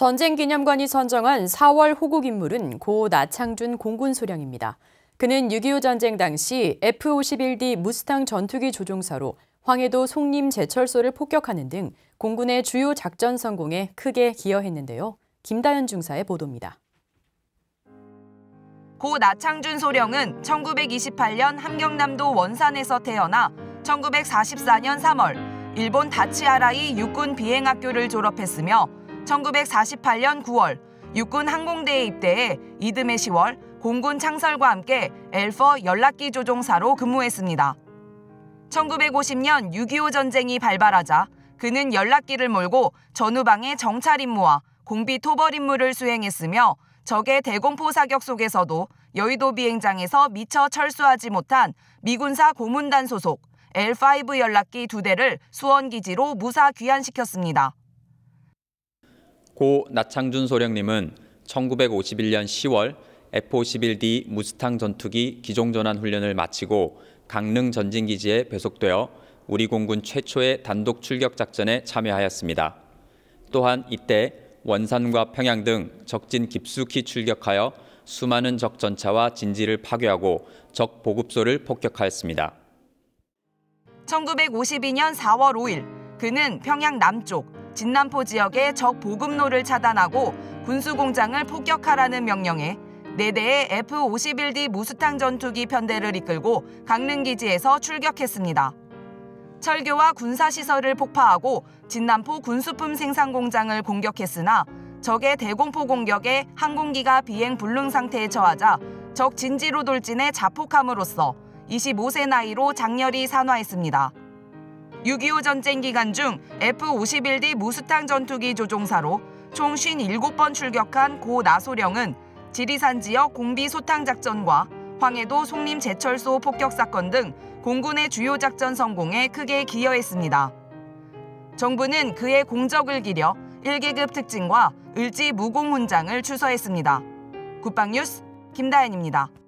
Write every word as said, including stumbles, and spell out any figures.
전쟁기념관이 선정한 사월 호국 인물은 고 나창준 공군 소령입니다. 그는 육이오 전쟁 당시 에프 오십일 디 무스탕 전투기 조종사로 황해도 송림 제철소를 폭격하는 등 공군의 주요 작전 성공에 크게 기여했는데요. 김다연 중사의 보도입니다. 고 나창준 소령은 천구백이십팔 년 함경남도 원산에서 태어나 천구백사십사 년 삼월 일본 다치아라이 육군 비행학교를 졸업했으며 천구백사십팔 년 구월 육군 항공대에 입대해 이듬해 시월 공군 창설과 함께 엘퍼 연락기 조종사로 근무했습니다. 천구백오십 년 육이오 전쟁이 발발하자 그는 연락기를 몰고 전후방의 정찰 임무와 공비 토벌 임무를 수행했으며 적의 대공포 사격 속에서도 여의도 비행장에서 미처 철수하지 못한 미군사 고문단 소속 엘 파이브 연락기 두 대를 수원기지로 무사 귀환시켰습니다. 고 나창준 소령님은 천구백오십일 년 시월 에프 오십일 디 무스탕 전투기 기종전환 훈련을 마치고 강릉 전진기지에 배속되어 우리 공군 최초의 단독 출격 작전에 참여하였습니다. 또한 이때 원산과 평양 등 적진 깊숙이 출격하여 수많은 적 전차와 진지를 파괴하고 적 보급소를 폭격하였습니다. 천구백오십이 년 사월 오일 그는 평양 남쪽 진남포 지역의 적 보급로를 차단하고 군수공장을 폭격하라는 명령에 네 대의 에프 오십일 디 무스탕 전투기 편대를 이끌고 강릉기지에서 출격했습니다. 철교와 군사시설을 폭파하고 진남포 군수품 생산공장을 공격했으나 적의 대공포 공격에 항공기가 비행 불능 상태에 처하자 적 진지로 돌진해 자폭함으로써 이십오 세 나이로 장렬히 산화했습니다. 육이오 전쟁 기간 중 에프 오십일 디 무스탕 전투기 조종사로 총 오십칠 번 출격한 고 나소령은 지리산 지역 공비 소탕 작전과 황해도 송림 제철소 폭격 사건 등 공군의 주요 작전 성공에 크게 기여했습니다. 정부는 그의 공적을 기려 일 계급 특징과 을지 무공 훈장을 추서했습니다. 국방뉴스 김다연입니다.